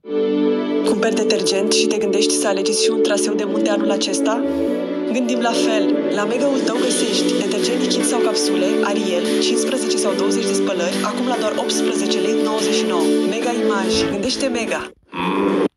Cumperi detergent și te gândești să alegeți și un traseu de munte anul acesta? Gândim la fel. La Mega-ul tău găsești detergent lichid sau capsule, Ariel, 15 sau 20 de spălări, acum la doar 18 lei 99. Mega Image. Gândește Mega!